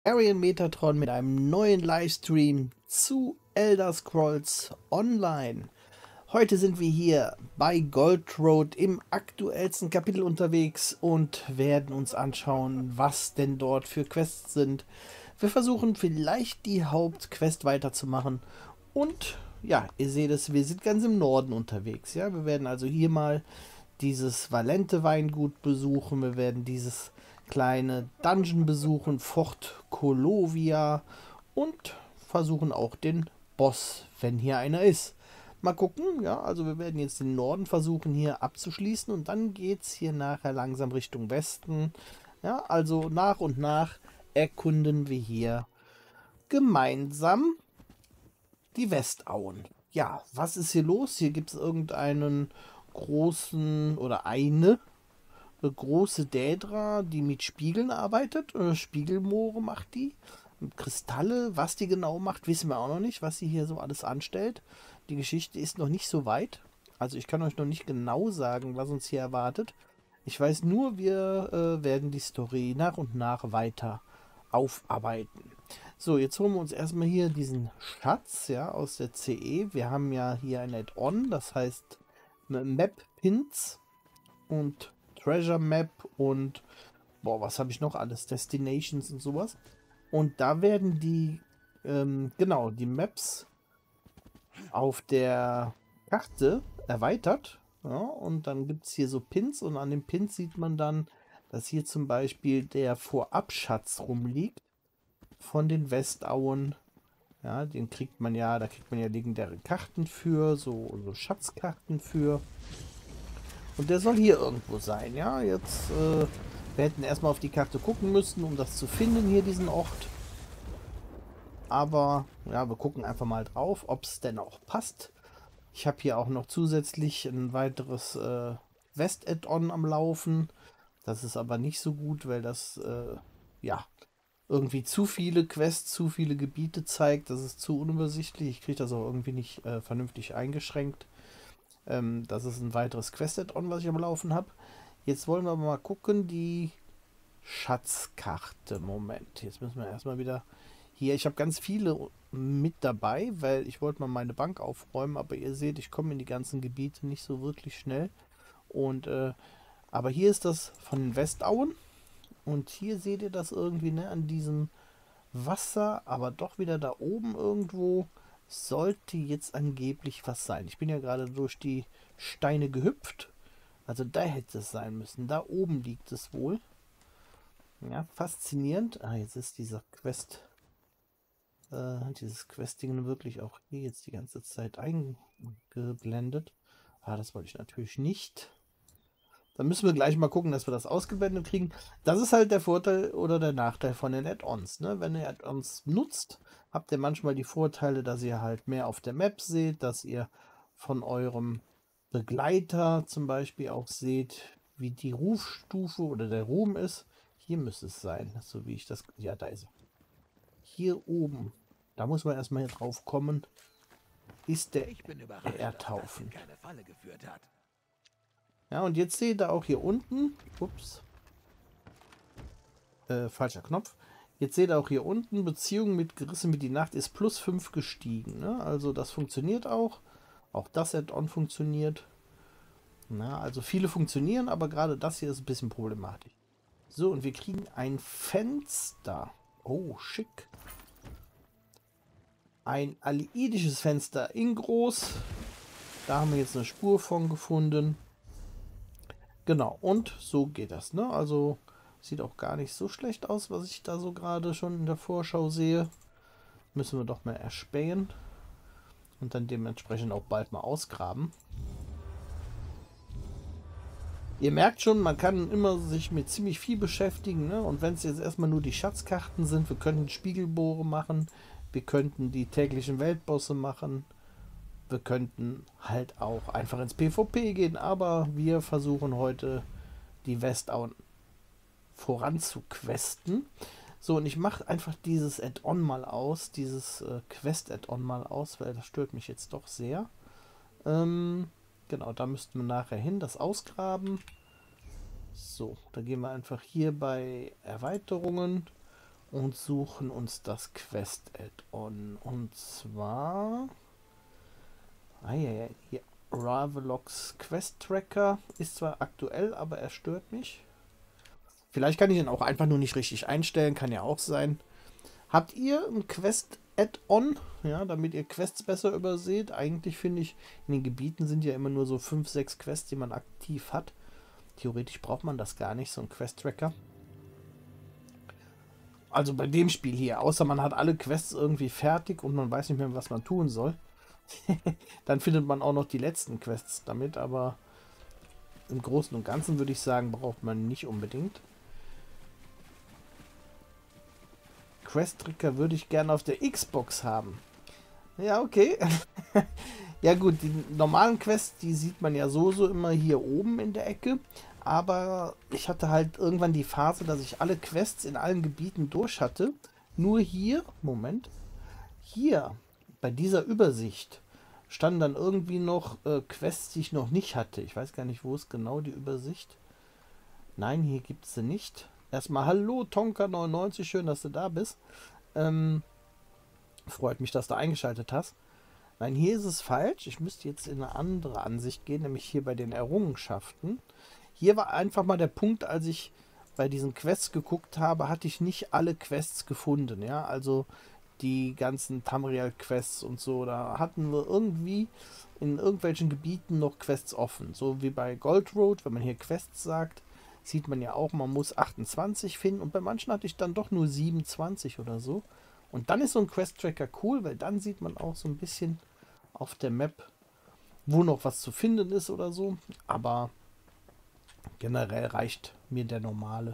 Arian Metatron mit einem neuen Livestream zu Elder Scrolls Online. Heute sind wir hier bei Gold Road im aktuellsten Kapitel unterwegs und werden uns anschauen, was denn dort für Quests sind. Wir versuchen vielleicht die Hauptquest weiterzumachen und ja, ihr seht es, wir sind ganz im Norden unterwegs. Ja, wir werden also hier mal dieses Valente Weingut besuchen, wir werden dieses kleine Dungeon besuchen, Fort Colovia, und versuchen auch den Boss, wenn hier einer ist. Mal gucken, ja, also wir werden jetzt den Norden versuchen hier abzuschließen und dann geht es hier nachher langsam Richtung Westen. Ja, also nach und nach erkunden wir hier gemeinsam die Westauen. Ja, was ist hier los? Hier gibt es irgendeinen großen oder eine große Dädra, die mit Spiegeln arbeitet. Spiegelmoore macht die. Und Kristalle, was die genau macht, wissen wir auch noch nicht, was sie hier so alles anstellt. Die Geschichte ist noch nicht so weit. Also ich kann euch noch nicht genau sagen, was uns hier erwartet. Ich weiß nur, wir werden die Story nach und nach weiter aufarbeiten. So, jetzt holen wir uns erstmal hier diesen Schatz, ja, aus der CE. Wir haben ja hier ein Add-on, das heißt Map Pins und Treasure Map und boah, was habe ich noch alles? Destinations und sowas. Und da werden die, genau, die Maps auf der Karte erweitert. Ja, und dann gibt es hier so Pins und an den Pins sieht man dann, dass hier zum Beispiel der Vorabschatz rumliegt von den Westauen. Ja, den kriegt man ja, da kriegt man ja legendäre Karten für, so Schatzkarten für. Und der soll hier irgendwo sein, ja. Jetzt, wir hätten erstmal auf die Karte gucken müssen, um das zu finden, hier diesen Ort. Aber, ja, wir gucken einfach mal drauf, ob es denn auch passt. Ich habe hier auch noch zusätzlich ein weiteres West-Add-on am Laufen. Das ist aber nicht so gut, weil das, ja, irgendwie zu viele Quests, zu viele Gebiete zeigt. Das ist zu unübersichtlich. Ich kriege das auch irgendwie nicht vernünftig eingeschränkt. Das ist ein weiteres Quest-Add-on, was ich am Laufen habe. Jetzt wollen wir mal gucken, die Schatzkarte. Moment, jetzt müssen wir erstmal wieder hier. Ich habe ganz viele mit dabei, weil ich wollte mal meine Bank aufräumen, aber ihr seht, ich komme in die ganzen Gebiete nicht so wirklich schnell. Und, aber hier ist das von den Westauen. Und hier seht ihr das irgendwie, ne, an diesem Wasser, aber doch wieder da oben irgendwo sollte jetzt angeblich was sein. Ich bin ja gerade durch die Steine gehüpft. Also da hätte es sein müssen. Da oben liegt es wohl. Ja, faszinierend. Ah, jetzt ist dieser dieses Questing wirklich auch hier jetzt die ganze Zeit eingeblendet. Ah, das wollte ich natürlich nicht. Dann müssen wir gleich mal gucken, dass wir das ausgeblendet kriegen. Das ist halt der Vorteil oder der Nachteil von den Add-ons. Ne? Wenn ihr Add-ons nutzt, habt ihr manchmal die Vorteile, dass ihr halt mehr auf der Map seht, dass ihr von eurem Begleiter zum Beispiel auch seht, wie die Rufstufe oder der Ruhm ist. Hier müsste es sein, so wie ich das... Ja, da ist er. Hier oben. Da muss man erstmal hier drauf kommen. Ist der Erdhaufen. Keine Falle geführt hat. Ja, und jetzt seht ihr auch hier unten. Ups. Falscher Knopf. Jetzt seht ihr auch hier unten, Beziehung mit Gerissen mit die Nacht ist +5 gestiegen. Ne? Also das funktioniert auch. Auch das Add-on funktioniert. Na, also viele funktionieren, aber gerade das hier ist ein bisschen problematisch. So, und wir kriegen ein Fenster. Oh, schick. Ein alliidisches Fenster in groß. Da haben wir jetzt eine Spur von gefunden. Genau, und so geht das. Ne? Also sieht auch gar nicht so schlecht aus, was ich da so gerade schon in der Vorschau sehe. Müssen wir doch mal erspähen. Und dann dementsprechend auch bald mal ausgraben. Ihr merkt schon, man kann immer sich mit ziemlich viel beschäftigen. Ne? Und wenn es jetzt erstmal nur die Schatzkarten sind, wir könnten Spiegelbohre machen. Wir könnten die täglichen Weltbosse machen. Wir könnten halt auch einfach ins PvP gehen. Aber wir versuchen heute die Westauen voranzuquesten. So, und ich mache einfach dieses Add-on mal aus, dieses Quest-Add-on mal aus, weil das stört mich jetzt doch sehr. Genau, da müssten wir nachher hin, das ausgraben. So, da gehen wir einfach hier bei Erweiterungen und suchen uns das Quest-Add-on. Und zwar... Ah, ja, hier. Ravelox Quest Tracker ist zwar aktuell, aber er stört mich. Vielleicht kann ich ihn auch einfach nur nicht richtig einstellen, kann ja auch sein. Habt ihr ein Quest-Add-on, ja, damit ihr Quests besser überseht? Eigentlich finde ich, in den Gebieten sind ja immer nur so 5, 6 Quests, die man aktiv hat. Theoretisch braucht man das gar nicht, so ein Quest-Tracker. Also bei dem Spiel hier, außer man hat alle Quests irgendwie fertig und man weiß nicht mehr, was man tun soll. Dann findet man auch noch die letzten Quests damit, aber im Großen und Ganzen würde ich sagen, braucht man nicht unbedingt. Quest-Tracker würde ich gerne auf der Xbox haben. Ja, okay. Ja gut, die normalen Quests, die sieht man ja so immer hier oben in der Ecke. Aber ich hatte halt irgendwann die Phase, dass ich alle Quests in allen Gebieten durch hatte. Nur hier, Moment, hier bei dieser Übersicht standen dann irgendwie noch Quests, die ich noch nicht hatte. Ich weiß gar nicht, wo ist genau die Übersicht. Nein, hier gibt es sie nicht. Erstmal hallo Tonka99, schön, dass du da bist. Freut mich, dass du eingeschaltet hast. Nein, hier ist es falsch. Ich müsste jetzt in eine andere Ansicht gehen, nämlich hier bei den Errungenschaften. Hier war einfach mal der Punkt, als ich bei diesen Quests geguckt habe, hatte ich nicht alle Quests gefunden. Ja, also die ganzen Tamriel-Quests und so. Da hatten wir irgendwie in irgendwelchen Gebieten noch Quests offen. So wie bei Gold Road, wenn man hier Quests sagt, sieht man ja auch, man muss 28 finden. Und bei manchen hatte ich dann doch nur 27 oder so. Und dann ist so ein Quest-Tracker cool, weil dann sieht man auch so ein bisschen auf der Map, wo noch was zu finden ist oder so. Aber generell reicht mir der normale.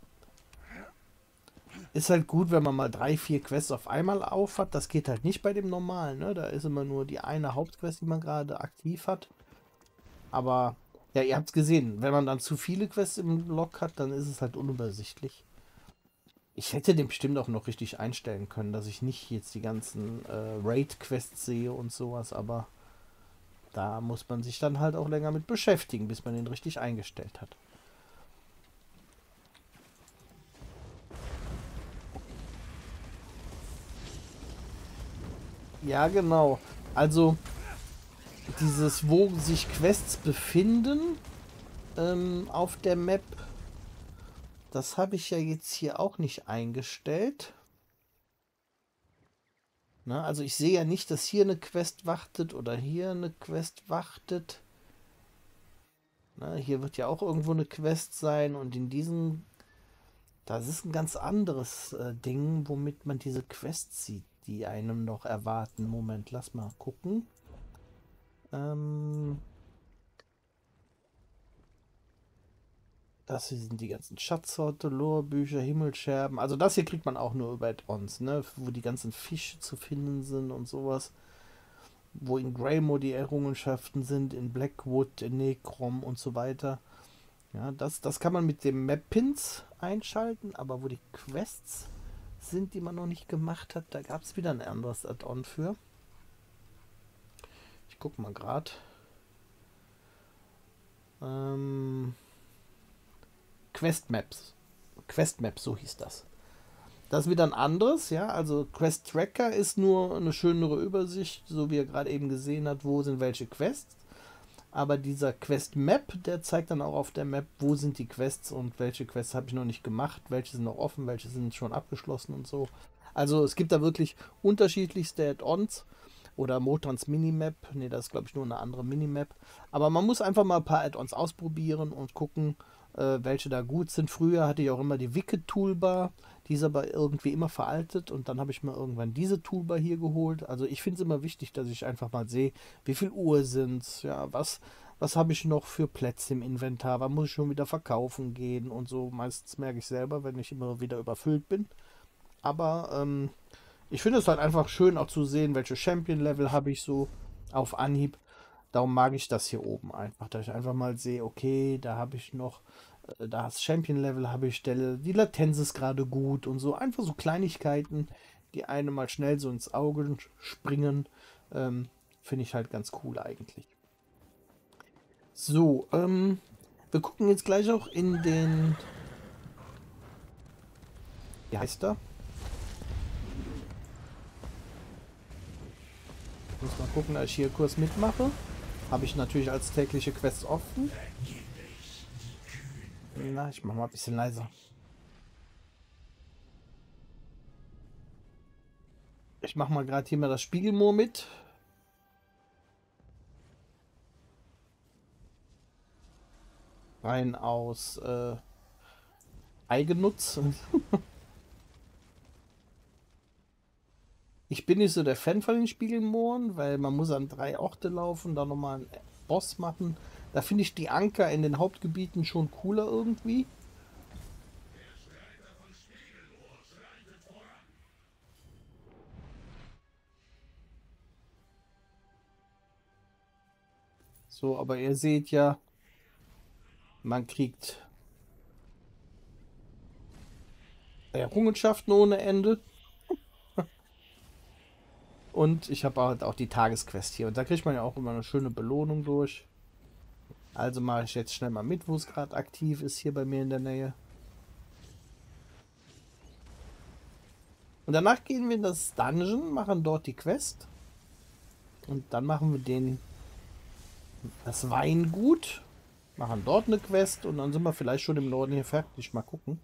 Ist halt gut, wenn man mal 3, 4 Quests auf einmal auf hat. Das geht halt nicht bei dem normalen. Ne? Da ist immer nur die eine Hauptquest, die man gerade aktiv hat. Aber ja, ihr habt es gesehen. Wenn man dann zu viele Quests im Log hat, dann ist es halt unübersichtlich. Ich hätte den bestimmt auch noch richtig einstellen können, dass ich nicht jetzt die ganzen Raid-Quests sehe und sowas. Aber da muss man sich dann halt auch länger mit beschäftigen, bis man den richtig eingestellt hat. Ja, genau. Also dieses, wo sich Quests befinden auf der Map, das habe ich ja jetzt hier auch nicht eingestellt. Na, also ich sehe ja nicht, dass hier eine Quest wartet oder hier eine Quest wartet. Na, hier wird ja auch irgendwo eine Quest sein und in diesem, das ist ein ganz anderes Ding, womit man diese Quests sieht, die einem noch erwarten. Moment, lass mal gucken. Ähm, Das hier sind die ganzen Schatzorte, Lorebücher, Himmelscherben. Also das hier kriegt man auch nur über Add-ons, ne? Wo die ganzen Fische zu finden sind und sowas. Wo in Greymore die Errungenschaften sind, in Blackwood, in Necrom und so weiter. Ja, das kann man mit dem Map-Pins einschalten, aber wo die Quests sind, die man noch nicht gemacht hat, da gab es wieder ein anderes Add-on für. Ich guck mal gerade. Ähm, Quest Maps. Quest Maps, so hieß das. Das ist wieder ein anderes, ja. Also Quest Tracker ist nur eine schönere Übersicht, so wie er gerade eben gesehen hat, wo sind welche Quests. Aber dieser Quest Map, der zeigt dann auch auf der Map, wo sind die Quests und welche Quests habe ich noch nicht gemacht, welche sind noch offen, welche sind schon abgeschlossen und so. Also es gibt da wirklich unterschiedlichste Add-ons oder Motrans Minimap. Ne, das ist glaube ich nur eine andere Minimap. Aber man muss einfach mal ein paar Add-ons ausprobieren und gucken, welche da gut sind. Früher hatte ich auch immer die Wicked Toolbar, die ist aber irgendwie immer veraltet und dann habe ich mir irgendwann diese Toolbar hier geholt. Also ich finde es immer wichtig, dass ich einfach mal sehe, wie viel Uhr sind es, ja, was habe ich noch für Plätze im Inventar, wann muss ich schon wieder verkaufen gehen und so. Meistens merke ich selber, wenn ich immer wieder überfüllt bin. Aber ich finde es halt einfach schön auch zu sehen, welche Champion-Level habe ich so auf Anhieb. Darum mag ich das hier oben einfach, dass ich einfach mal sehe, okay, da habe ich noch, da das Champion-Level habe ich Stelle, die Latenz ist gerade gut und so. Einfach so Kleinigkeiten, die einem mal schnell so ins Auge springen, finde ich halt ganz cool eigentlich. So, wir gucken jetzt gleich auch in den, wie heißt er? Muss mal gucken, dass ich hier Kurs mitmache. Habe ich natürlich als tägliche Quest offen. Na, ich mach mal ein bisschen leiser. Ich mache mal gerade hier mal das Spiegelmoor mit. Rein aus Eigennutz. Ich bin nicht so der Fan von den Spiegelmooren, weil man muss an 3 Orte laufen, da nochmal einen Boss machen. Da finde ich die Anker in den Hauptgebieten schon cooler irgendwie. So, aber ihr seht ja, man kriegt Errungenschaften ohne Ende. Und ich habe halt auch die Tagesquest hier. Und da kriegt man ja auch immer eine schöne Belohnung durch. Also mache ich jetzt schnell mal mit, wo es gerade aktiv ist, hier bei mir in der Nähe. Und danach gehen wir in das Dungeon, machen dort die Quest. Und dann machen wir das Weingut. Machen dort eine Quest und dann sind wir vielleicht schon im Norden hier fertig. Mal gucken.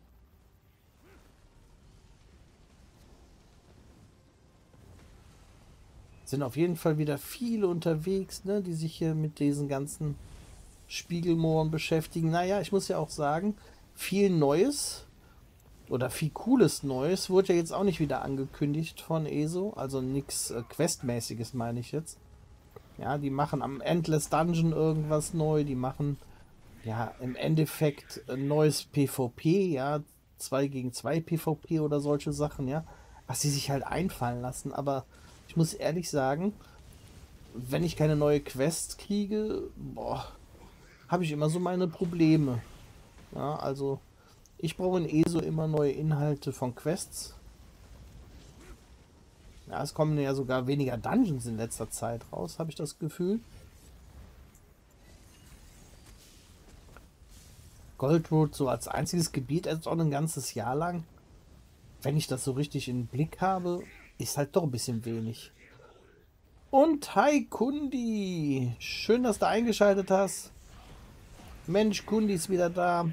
Sind auf jeden Fall wieder viele unterwegs, ne, die sich hier mit diesen ganzen Spiegelmooren beschäftigen. Naja, ich muss ja auch sagen, viel Neues oder viel Cooles Neues wurde ja jetzt auch nicht wieder angekündigt von ESO. Also nichts Questmäßiges meine ich jetzt. Ja, die machen am Endless Dungeon irgendwas neu. Die machen ja im Endeffekt ein neues PvP, ja, 2 gegen 2 PvP oder solche Sachen, ja. Was sie sich halt einfallen lassen. Aber ich muss ehrlich sagen, wenn ich keine neue Quest kriege, boah, habe ich immer so meine Probleme. Ja, also ich brauche in ESO immer neue Inhalte von Quests. Ja, es kommen ja sogar weniger Dungeons in letzter Zeit raus, habe ich das Gefühl. Gold Road so als einziges Gebiet jetzt auch ein ganzes Jahr lang. Wenn ich das so richtig im Blick habe, ist halt doch ein bisschen wenig. Und hi Kundi! Schön, dass du eingeschaltet hast. Mensch, Kundi ist wieder da.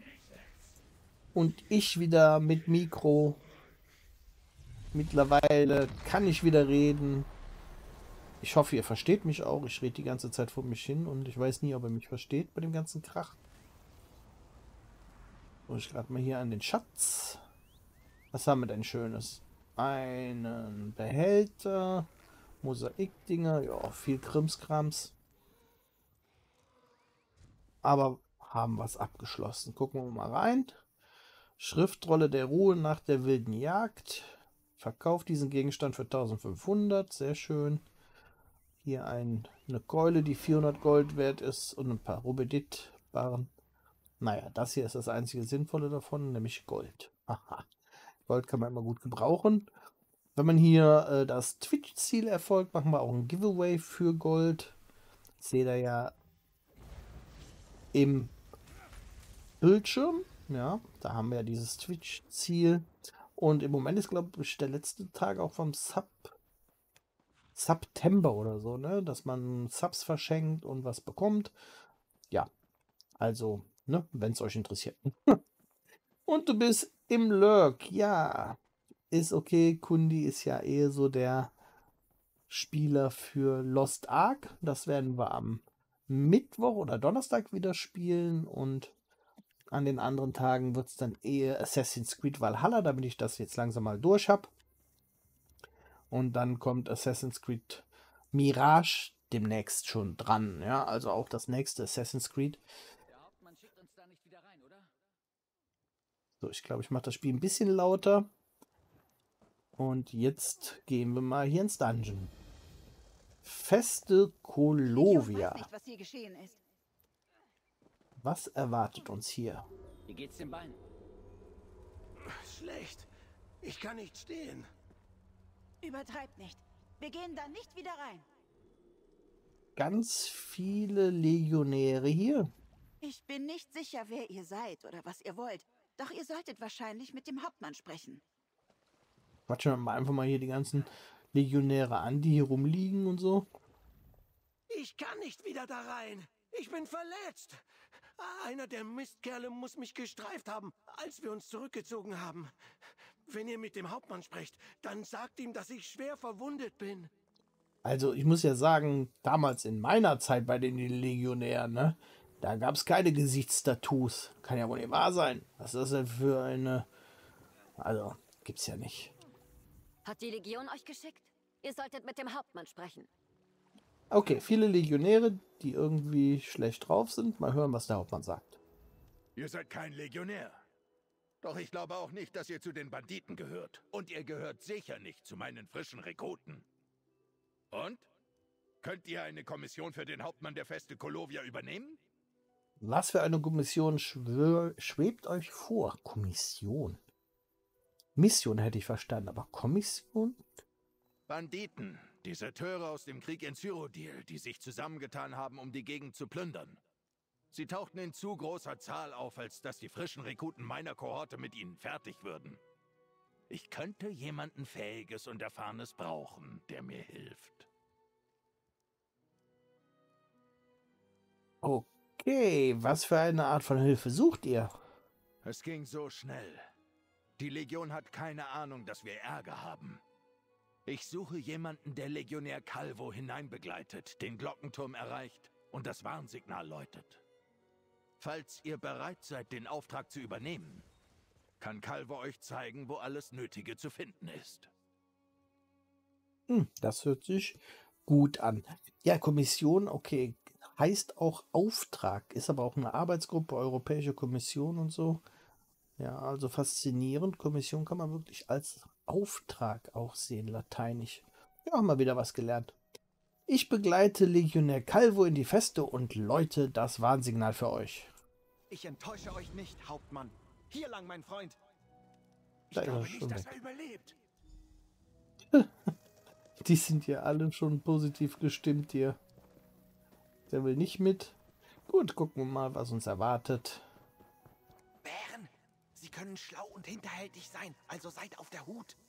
Und ich wieder mit Mikro. Mittlerweile kann ich wieder reden. Ich hoffe, ihr versteht mich auch. Ich rede die ganze Zeit vor mich hin und ich weiß nie, ob er mich versteht bei dem ganzen Krach. Muss ich gerade mal hier an den Schatz. Was haben wir denn Schönes? Einen Behälter. Mosaikdinger. Ja, viel Krimskrams. Aber haben was abgeschlossen. Gucken wir mal rein. Schriftrolle der Ruhe nach der wilden Jagd. Verkauft diesen Gegenstand für 1500. Sehr schön. Hier eine Keule, die 400 Gold wert ist und ein paar Rubedit-Barren. Naja, das hier ist das einzige Sinnvolle davon, nämlich Gold. Haha. Gold kann man immer gut gebrauchen. Wenn man hier das Twitch-Ziel erfolgt, machen wir auch ein Giveaway für Gold. Seht ihr ja im Bildschirm. Ja, da haben wir ja dieses Twitch-Ziel. Und im Moment ist, glaube ich, der letzte Tag auch vom September oder so, ne? Dass man Subs verschenkt und was bekommt. Ja, also, ne, wenn es euch interessiert. Und du bist im Lurk, ja. Ist okay, Kundi ist ja eher so der Spieler für Lost Ark. Das werden wir am Mittwoch oder Donnerstag wieder spielen und an den anderen Tagen wird es dann eher Assassin's Creed Valhalla, damit ich das jetzt langsam mal durch habe. Und dann kommt Assassin's Creed Mirage demnächst schon dran. Ja, also auch das nächste Assassin's Creed. Der Hauptmann schickt uns da nicht wieder rein, oder? So, ich glaube, ich mache das Spiel ein bisschen lauter. Und jetzt gehen wir mal hier ins Dungeon. Feste Kolovia. Ich weiß nicht, was hier geschehen ist. Was erwartet uns hier? Wie geht's dem Bein? Schlecht. Ich kann nicht stehen. Übertreibt nicht. Wir gehen da nicht wieder rein. Ganz viele Legionäre hier. Ich bin nicht sicher, wer ihr seid oder was ihr wollt. Doch ihr solltet wahrscheinlich mit dem Hauptmann sprechen. Quatschen wir mal einfach mal hier die ganzen Legionäre an, die hier rumliegen und so? Ich kann nicht wieder da rein. Ich bin verletzt. Einer der Mistkerle muss mich gestreift haben, als wir uns zurückgezogen haben. Wenn ihr mit dem Hauptmann sprecht, dann sagt ihm, dass ich schwer verwundet bin. Also ich muss ja sagen, damals in meiner Zeit bei den Legionären, ne, da gab es keine Gesichtstattoos. Kann ja wohl nicht wahr sein. Was ist das denn für eine... Also, gibt's ja nicht. Hat die Legion euch geschickt? Ihr solltet mit dem Hauptmann sprechen. Okay, viele Legionäre, die irgendwie schlecht drauf sind. Mal hören, was der Hauptmann sagt. Ihr seid kein Legionär. Doch ich glaube auch nicht, dass ihr zu den Banditen gehört. Und ihr gehört sicher nicht zu meinen frischen Rekruten. Und? Könnt ihr eine Kommission für den Hauptmann der Feste Kolovia übernehmen? Was für eine Kommission schwebt euch vor? Kommission? Mission hätte ich verstanden, aber Kommission? Banditen, Deserteure aus dem Krieg in Cyrodiil, die sich zusammengetan haben, um die Gegend zu plündern. Sie tauchten in zu großer Zahl auf, als dass die frischen Rekruten meiner Kohorte mit ihnen fertig würden. Ich könnte jemanden Fähiges und Erfahrenes brauchen, der mir hilft. Okay, was für eine Art von Hilfe sucht ihr? Es ging so schnell. Die Legion hat keine Ahnung, dass wir Ärger haben. Ich suche jemanden, der Legionär Calvo hineinbegleitet, den Glockenturm erreicht und das Warnsignal läutet. Falls ihr bereit seid, den Auftrag zu übernehmen, kann Calvo euch zeigen, wo alles Nötige zu finden ist. Das hört sich gut an. Ja, Kommission, okay, heißt auch Auftrag, ist aber auch eine Arbeitsgruppe, Europäische Kommission und so. Ja, also faszinierend. Kommission kann man wirklich als Auftrag auch sehen, lateinisch. Ja, haben wir wieder was gelernt. Ich begleite Legionär Calvo in die Feste und läute das Warnsignal für euch. Ich enttäusche euch nicht, Hauptmann. Hier lang, mein Freund. Da ist er Nicht, schon dass weg. er überlebt. Die sind ja alle schon positiv gestimmt hier. Der will nicht mit. Gut, gucken wir mal, was uns erwartet. Bären, sie können schlau und hinterhältig sein, also seid auf der Hut.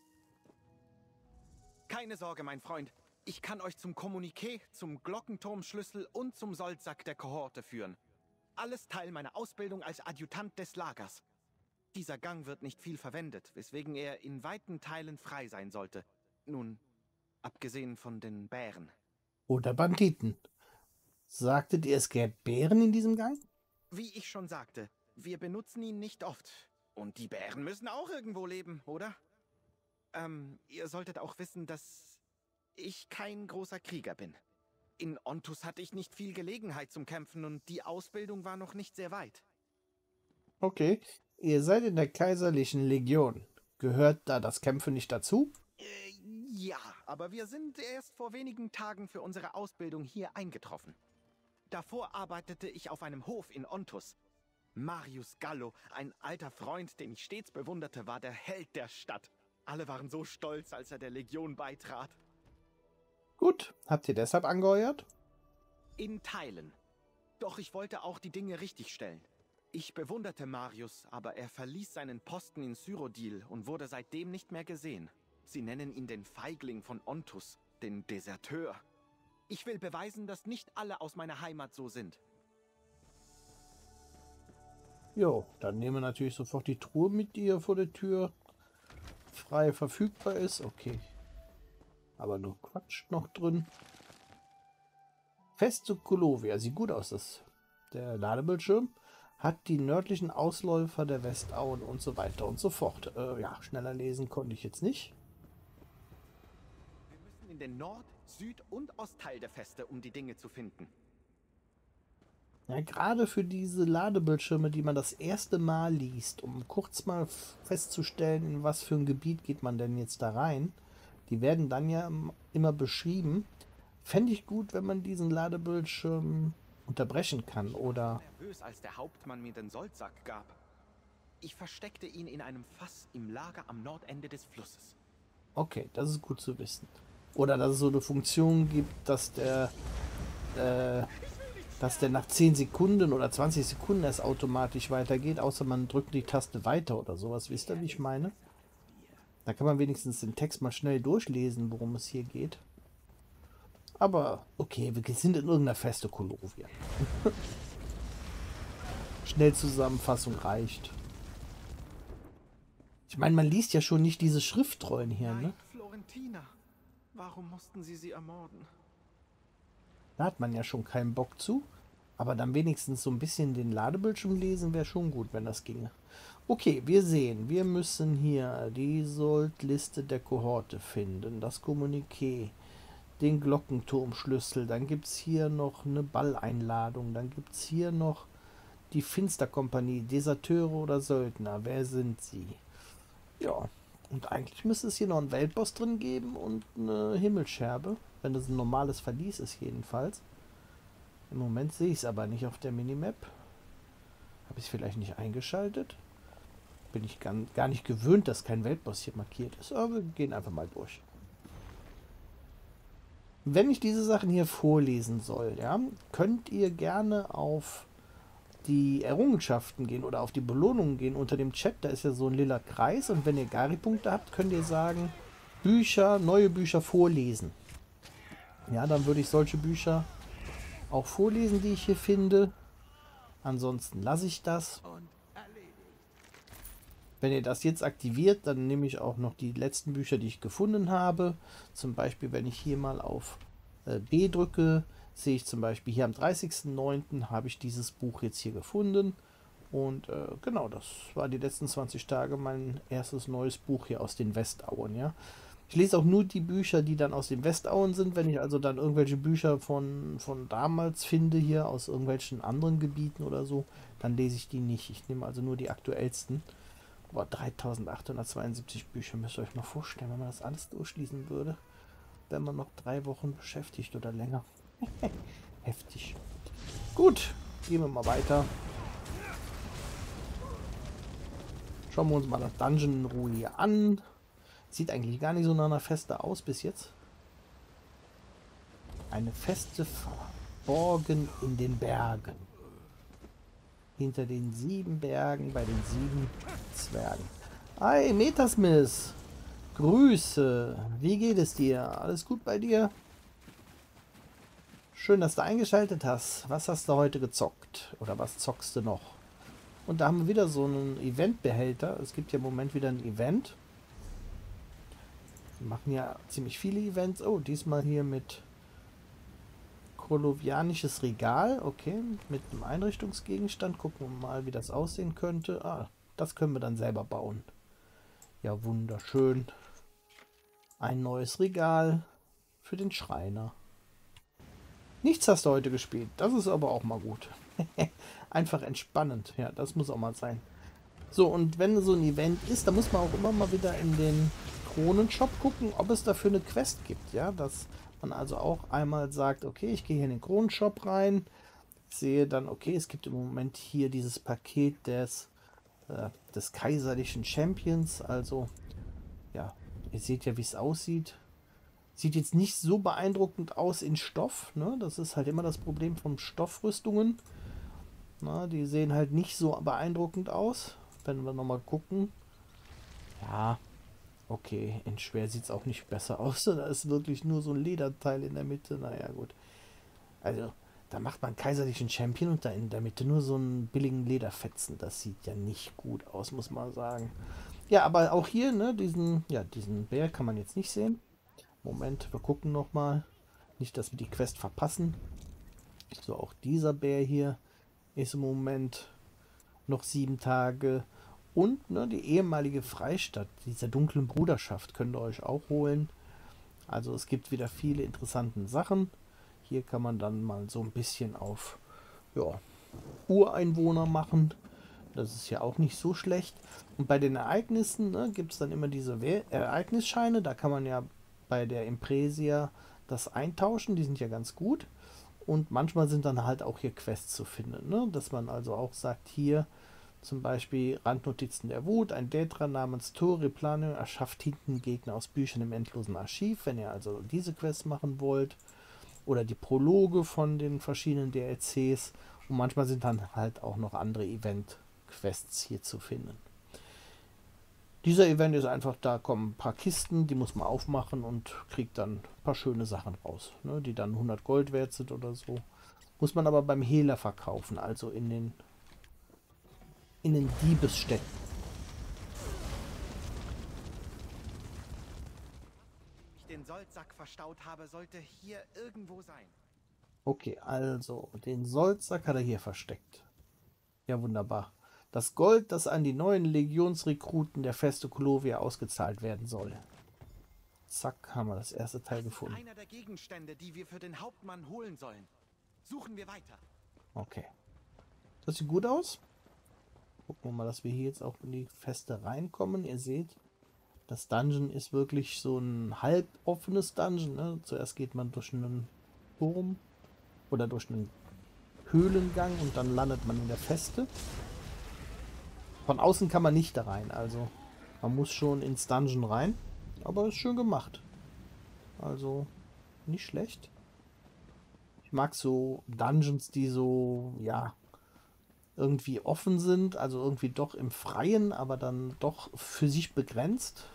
Keine Sorge, mein Freund. Ich kann euch zum Kommuniqué, zum Glockenturmschlüssel und zum Soldsack der Kohorte führen. Alles Teil meiner Ausbildung als Adjutant des Lagers. Dieser Gang wird nicht viel verwendet, weswegen er in weiten Teilen frei sein sollte. Nun, abgesehen von den Bären. Oder Banditen. Sagtet ihr, es gäbe Bären in diesem Gang? Wie ich schon sagte, wir benutzen ihn nicht oft. Und die Bären müssen auch irgendwo leben, oder? Ihr solltet auch wissen, dass ich kein großer Krieger bin. In Ontus hatte ich nicht viel Gelegenheit zum Kämpfen und die Ausbildung war noch nicht sehr weit. Okay. Ihr seid in der Kaiserlichen Legion. Gehört da das Kämpfen nicht dazu? Ja, aber wir sind erst vor wenigen Tagen für unsere Ausbildung hier eingetroffen. Davor arbeitete ich auf einem Hof in Ontus. Marius Gallo, ein alter Freund, den ich stets bewunderte, war der Held der Stadt. Alle waren so stolz, als er der Legion beitrat. Gut. Habt ihr deshalb angeheuert? In Teilen. Doch ich wollte auch die Dinge richtigstellen. Ich bewunderte Marius, aber er verließ seinen Posten in Cyrodiil und wurde seitdem nicht mehr gesehen. Sie nennen ihn den Feigling von Ontus, den Deserteur. Ich will beweisen, dass nicht alle aus meiner Heimat so sind. Jo, dann nehmen wir natürlich sofort die Truhe mit, die hier vor der Tür frei verfügbar ist. Okay. Aber nur Quatsch noch drin. Feste Kolovia. Sieht gut aus, der Ladebildschirm. Hat die nördlichen Ausläufer der Westauen und so weiter und so fort. Ja, schneller lesen konnte ich jetzt nicht. Wir müssen in den Nord-, Süd- und Ostteil der Feste, um die Dinge zu finden. Ja, gerade für diese Ladebildschirme, die man das erste Mal liest, um kurz mal festzustellen, in was für ein Gebiet geht man denn jetzt da rein, die werden dann ja immer beschrieben. Fände ich gut, wenn man diesen Ladebildschirm unterbrechen kann, oder... Nervös, als der Hauptmann mir den Soldsack gab. Ich versteckte ihn in einem Fass im Lager am Nordende des Flusses. Okay, das ist gut zu wissen. Oder dass es so eine Funktion gibt, dass der nach 10 Sekunden oder 20 Sekunden erst automatisch weitergeht, außer man drückt die Taste weiter oder sowas. Wisst ihr, wie ich meine? Da kann man wenigstens den Text mal schnell durchlesen, worum es hier geht. Aber okay, wir sind in irgendeiner Feste Kolovia. Schnellzusammenfassung reicht. Ich meine, man liest ja schon nicht diese Schriftrollen hier, ne? Florentina. Warum mussten sie ermorden? Da hat man ja schon keinen Bock zu. Aber dann wenigstens so ein bisschen den Ladebildschirm lesen wäre schon gut, wenn das ginge. Okay, wir sehen, wir müssen hier die Soldliste der Kohorte finden, das Kommuniqué, den Glockenturmschlüssel, dann gibt es hier noch eine Balleinladung, dann gibt es hier noch die Finsterkompanie, Deserteure oder Söldner, wer sind sie? Ja, und eigentlich müsste es hier noch einen Weltboss drin geben und eine Himmelscherbe, wenn das ein normales Verlies ist jedenfalls. Im Moment sehe ich es aber nicht auf der Minimap. Habe ich es vielleicht nicht eingeschaltet? Bin ich gar nicht gewöhnt, dass kein Weltboss hier markiert ist. Aber wir gehen einfach mal durch. Wenn ich diese Sachen hier vorlesen soll, ja, könnt ihr gerne auf die Errungenschaften gehen oder auf die Belohnungen gehen unter dem Chat. Da ist ja so ein lila Kreis. Und wenn ihr Gari-Punkte habt, könnt ihr sagen, Bücher, neue Bücher vorlesen. Ja, dann würde ich solche Bücher auch vorlesen, die ich hier finde. Ansonsten lasse ich das. Wenn ihr das jetzt aktiviert, dann nehme ich auch noch die letzten Bücher, die ich gefunden habe. Zum Beispiel, wenn ich hier mal auf B drücke, sehe ich zum Beispiel hier am 30.09. habe ich dieses Buch jetzt hier gefunden. Und genau, das war die letzten 20 Tage mein erstes neues Buch hier aus den Westauen, ja. Ich lese auch nur die Bücher, die dann aus den Westauen sind. Wenn ich also dann irgendwelche Bücher von damals finde, hier aus irgendwelchen anderen Gebieten oder so, dann lese ich die nicht. Ich nehme also nur die aktuellsten. Boah, 3872 Bücher, müsst ihr euch mal vorstellen, wenn man das alles durchlesen würde. Wenn man noch 3 Wochen beschäftigt oder länger. Heftig. Gut, gehen wir mal weiter. Schauen wir uns mal das Dungeon in Ruhe hier an. Sieht eigentlich gar nicht so nach einer Feste aus bis jetzt. Eine Feste verborgen in den Bergen. Hinter den 7 Bergen bei den 7 Zwergen. Hi, Metasmith. Grüße. Wie geht es dir? Alles gut bei dir? Schön, dass du eingeschaltet hast. Was hast du heute gezockt? Oder was zockst du noch? Und da haben wir wieder so einen Eventbehälter. Es gibt ja im Moment wieder ein Event. Wir machen ja ziemlich viele Events. Oh, diesmal hier mit Kolovianisches Regal. Okay, mit einem Einrichtungsgegenstand. Gucken wir mal, wie das aussehen könnte. Ah, das können wir dann selber bauen. Ja, wunderschön. Ein neues Regal für den Schreiner. Nichts hast du heute gespielt. Das ist aber auch mal gut. Einfach entspannend. Ja, das muss auch mal sein. So, und wenn so ein Event ist, dann muss man auch immer mal wieder in den Kronenshop gucken, ob es dafür eine Quest gibt. Ja, dass man also auch einmal sagt, okay, ich gehe hier in den Kronenshop rein, sehe dann, okay, es gibt im Moment hier dieses Paket des kaiserlichen Champions. Also, ja, ihr seht ja, wie es aussieht. Sieht jetzt nicht so beeindruckend aus in Stoff, ne? Das ist halt immer das Problem von Stoffrüstungen. Na, die sehen halt nicht so beeindruckend aus. Wenn wir nochmal gucken. Ja, okay, in schwer sieht es auch nicht besser aus. Da ist wirklich nur so ein Lederteil in der Mitte. Naja, gut. Also, da macht man kaiserlichen Champion und da in der Mitte nur so einen billigen Lederfetzen. Das sieht ja nicht gut aus, muss man sagen. Ja, aber auch hier, ne, diesen Bär kann man jetzt nicht sehen. Moment, wir gucken nochmal. Nicht, dass wir die Quest verpassen. So, auch dieser Bär hier ist im Moment noch 7 Tage. Und ne, die ehemalige Freistadt dieser dunklen Bruderschaft könnt ihr euch auch holen. Also es gibt wieder viele interessante Sachen. Hier kann man dann mal so ein bisschen auf Ureinwohner machen. Das ist ja auch nicht so schlecht. Und bei den Ereignissen, ne, gibt es dann immer diese Ereignisscheine. Da kann man ja bei der Impresia das eintauschen. Die sind ja ganz gut. Und manchmal sind dann halt auch hier Quests zu finden. Ne? Dass man also auch sagt, hier zum Beispiel Randnotizen der Wut. Ein Daedra namens Tori Plano erschafft hinten Gegner aus Büchern im endlosen Archiv. Wenn ihr also diese Quests machen wollt. Oder die Prologe von den verschiedenen DLCs. Und manchmal sind dann halt auch noch andere Event-Quests hier zu finden. Dieser Event ist einfach, da kommen ein paar Kisten, die muss man aufmachen und kriegt dann ein paar schöne Sachen raus, ne, die dann 100 Gold wert sind oder so. Muss man aber beim Hehler verkaufen, also in den Diebesstätten. Ich den Soldsack verstaut habe, sollte hier irgendwo sein. Okay, also den Soldsack hat er hier versteckt. Ja, wunderbar. Das Gold, das an die neuen Legionsrekruten der Feste Kolovia ausgezahlt werden soll. Zack, haben wir das erste Teil gefunden. Einer der Gegenstände, die wir für den Hauptmann holen sollen. Suchen wir weiter. Okay. Das sieht gut aus. Gucken wir mal, dass wir hier jetzt auch in die Feste reinkommen. Ihr seht, das Dungeon ist wirklich so ein halb offenes Dungeon. Ne? Zuerst geht man durch einen Turm oder durch einen Höhlengang und dann landet man in der Feste. Von außen kann man nicht da rein, also man muss schon ins Dungeon rein. Aber ist schön gemacht. Also nicht schlecht. Ich mag so Dungeons, die so, ja, irgendwie offen sind, also irgendwie doch im Freien, aber dann doch für sich begrenzt.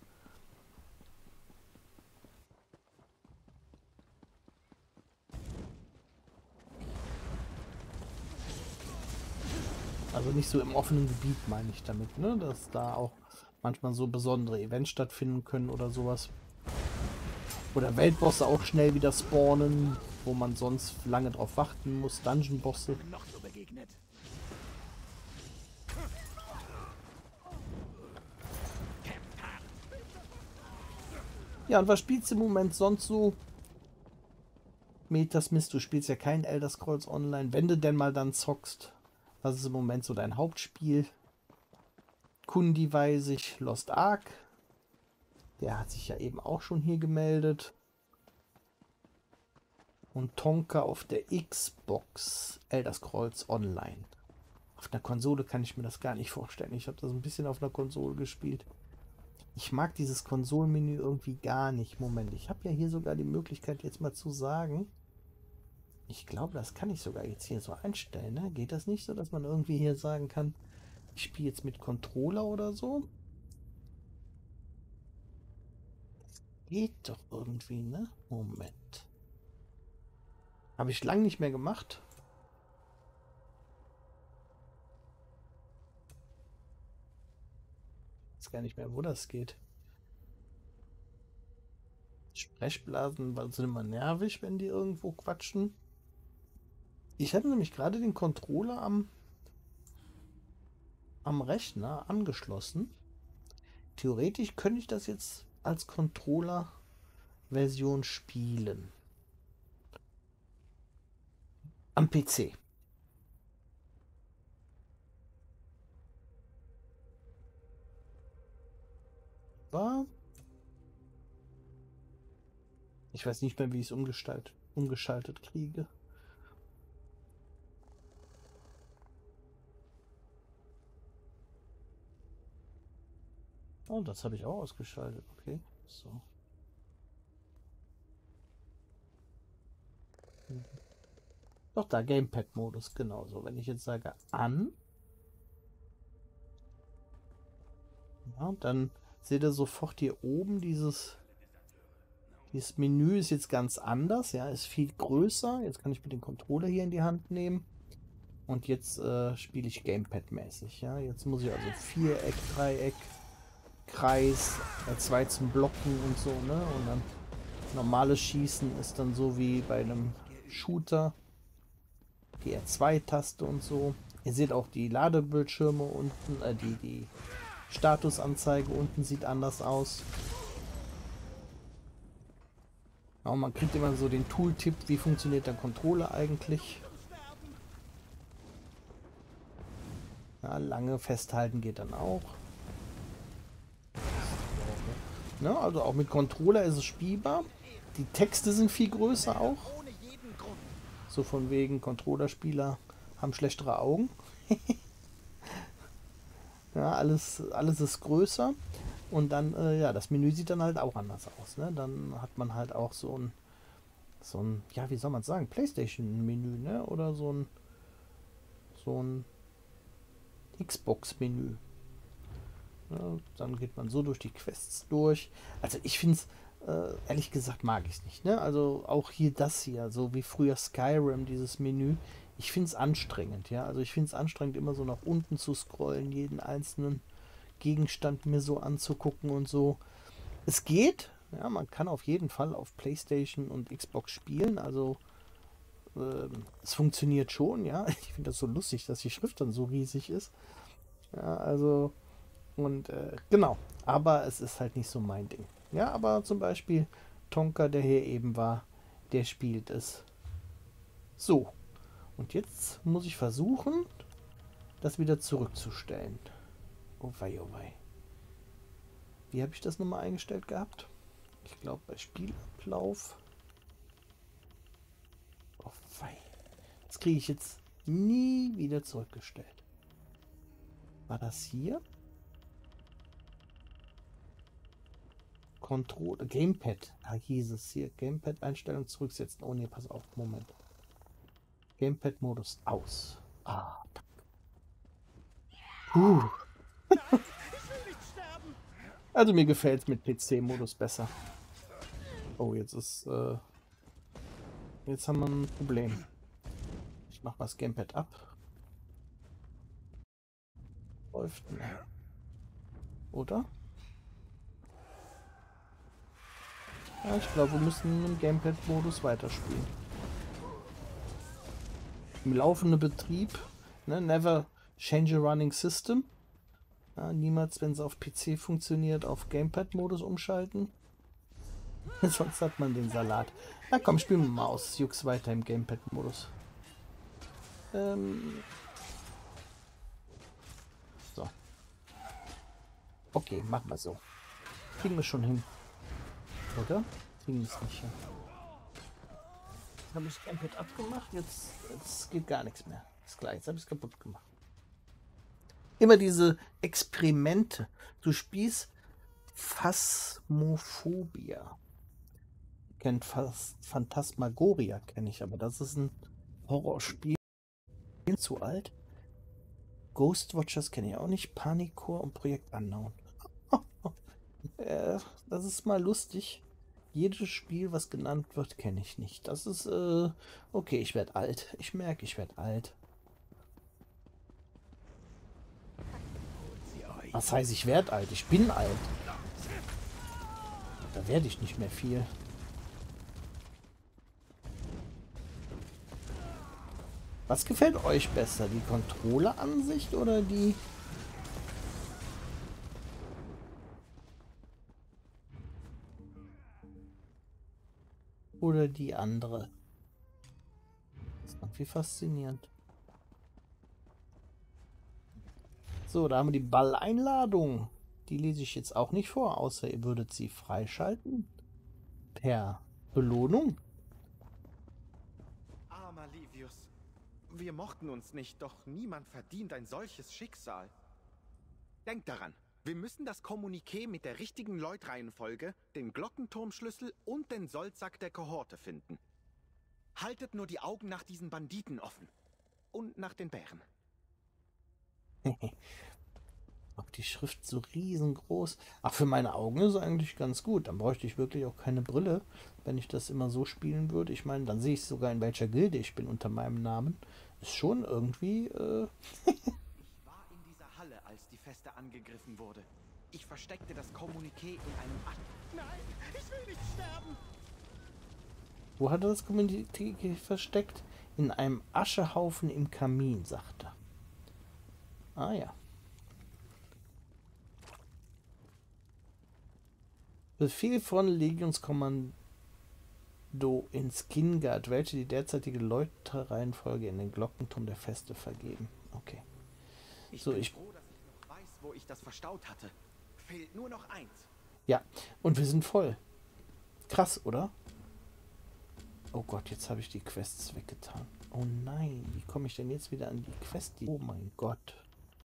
Also nicht so im offenen Gebiet, meine ich damit, ne? Dass da auch manchmal so besondere Events stattfinden können oder sowas. Oder Weltbosse auch schnell wieder spawnen, wo man sonst lange drauf warten muss. Dungeon-Bosse. Noch so begegnet. Ja, und was spielst du im Moment sonst so? Metasmith, du spielst ja kein Elder Scrolls Online. Wenn du denn mal dann zockst, was ist im Moment so dein Hauptspiel? Kundi weiß ich, Lost Ark. Der hat sich ja eben auch schon hier gemeldet. Und Tonka auf der Xbox, Elder Scrolls Online. Auf einer Konsole kann ich mir das gar nicht vorstellen. Ich habe das ein bisschen auf einer Konsole gespielt. Ich mag dieses Konsolenmenü irgendwie gar nicht. Moment, ich habe ja hier sogar die Möglichkeit jetzt mal zu sagen. Ich glaube, das kann ich sogar jetzt hier so einstellen. Ne? Geht das nicht so, dass man irgendwie hier sagen kann, ich spiele jetzt mit Controller oder so? Das geht doch irgendwie, ne? Moment. Habe ich lange nicht mehr gemacht. Ich weiß gar nicht mehr, wo das geht. Sprechblasen sind immer nervig, wenn die irgendwo quatschen. Ich habe nämlich gerade den Controller am Rechner angeschlossen. Theoretisch könnte ich das jetzt als Controller-Version spielen. Am PC. Aber ich weiß nicht mehr, wie ich es umgeschaltet kriege. Oh, das habe ich auch ausgeschaltet. Okay, so. Doch, da Gamepad-Modus, genauso. Wenn ich jetzt sage an, ja, dann seht ihr sofort hier oben dieses Menü ist jetzt ganz anders, ja, ist viel größer. Jetzt kann ich mit dem Controller hier in die Hand nehmen. Und jetzt spiele ich Gamepad-mäßig, ja. Jetzt muss ich also Viereck, Dreieck, Kreis, R2 zum Blocken und so, ne? Und dann normales Schießen ist dann so wie bei einem Shooter. Die R2-Taste und so. Ihr seht auch die Ladebildschirme unten, die Statusanzeige unten sieht anders aus. Ja, man kriegt immer so den Tooltip, wie funktioniert der Controller eigentlich. Ja, lange festhalten geht dann auch. Ja, also auch mit Controller ist es spielbar. Die Texte sind viel größer auch. So von wegen Controllerspieler haben schlechtere Augen. Ja, alles ist größer. Und dann, ja, das Menü sieht dann halt auch anders aus. Ne? Dann hat man halt auch so ein, ja, wie soll man sagen, PlayStation-Menü, ne? Oder so ein Xbox-Menü. Ja, dann geht man so durch die Quests durch. Also ich finde es, ehrlich gesagt, mag ich es nicht. Ne? Also auch hier das hier, so wie früher Skyrim, dieses Menü. Ich finde es anstrengend, ja. Also ich finde es anstrengend, immer so nach unten zu scrollen, jeden einzelnen Gegenstand mir so anzugucken und so. Es geht, ja, man kann auf jeden Fall auf PlayStation und Xbox spielen, also es funktioniert schon, ja. Ich finde das so lustig, dass die Schrift dann so riesig ist. Ja, also, und genau, aber es ist halt nicht so mein Ding. Ja, aber zum Beispiel Tonka, der hier eben war, der spielt es so. Und jetzt muss ich versuchen, das wieder zurückzustellen. Oh wei, oh wei. Wie habe ich das nochmal eingestellt gehabt? Ich glaube bei Spielablauf. Oh wei. Das kriege ich jetzt nie wieder zurückgestellt. War das hier? Control, Gamepad. Da hieß es hier. Gamepad-Einstellung zurücksetzen. Oh ne, pass auf. Moment. Gamepad-Modus aus. Ah. Also mir gefällt es mit PC-Modus besser. Oh, jetzt ist... jetzt haben wir ein Problem. Ich mache mal das Gamepad ab. Läuft. Ne. Oder? Ja, ich glaube, wir müssen im Gamepad-Modus weiterspielen. Im laufenden Betrieb, ne, never change a running system. Ja, niemals, wenn es auf PC funktioniert, auf Gamepad-Modus umschalten. Sonst hat man den Salat. Na komm, spielen wir mal aus. Jux weiter im Gamepad-Modus. So. Okay, machen wir so. Kriegen wir schon hin. Oder? Kriegen wir es nicht hin. Jetzt habe ich das Gamepad abgemacht. Jetzt geht gar nichts mehr. Ist klar, jetzt habe ich es kaputt gemacht. Immer diese Experimente. Du spielst Phasmophobia. Kennt Phantasmagoria, kenne ich, aber das ist ein Horrorspiel. Zu alt. Ghostwatchers kenne ich auch nicht. Panikor und Projekt Unknown. Das ist mal lustig. Jedes Spiel, was genannt wird, kenne ich nicht. Das ist, okay, ich werde alt. Ich merke, ich werde alt. Was heißt, ich werde alt? Ich bin alt. Da werde ich nicht mehr viel. Was gefällt euch besser? Die Controller-Ansicht oder die... Oder die andere? Das ist irgendwie faszinierend. So, da haben wir die Balleinladung. Die lese ich jetzt auch nicht vor, außer ihr würdet sie freischalten. Per Belohnung. Armer Livius. Wir mochten uns nicht, doch niemand verdient ein solches Schicksal. Denkt daran, wir müssen das Kommuniqué mit der richtigen Lloyd-Reihenfolge, den Glockenturmschlüssel und den Soldsack der Kohorte finden. Haltet nur die Augen nach diesen Banditen offen. Und nach den Bären. Auch die Schrift so riesengroß. Ach, für meine Augen ist es eigentlich ganz gut. Dann bräuchte ich wirklich auch keine Brille, wenn ich das immer so spielen würde. Ich meine, dann sehe ich sogar, in welcher Gilde ich bin unter meinem Namen. Ist schon irgendwie... Ich war in dieser Halle, als die Feste angegriffen wurde. Ich versteckte das Kommuniqué in einem... Nein, ich will nicht sterben! Wo hat er das Kommuniqué versteckt? In einem Aschehaufen im Kamin, sagt er. Ah ja. Befehl von Legionskommando in Skingard, welche die derzeitige Läuterreihenfolge in den Glockenturm der Feste vergeben. Okay. Ich So, bin ich... froh, dass ich noch weiß, wo ich das verstaut hatte. Fehlt nur noch eins. Ja, und wir sind voll. Krass, oder? Oh Gott, jetzt habe ich die Quests weggetan. Oh nein, wie komme ich denn jetzt wieder an die Quest? Oh mein Gott.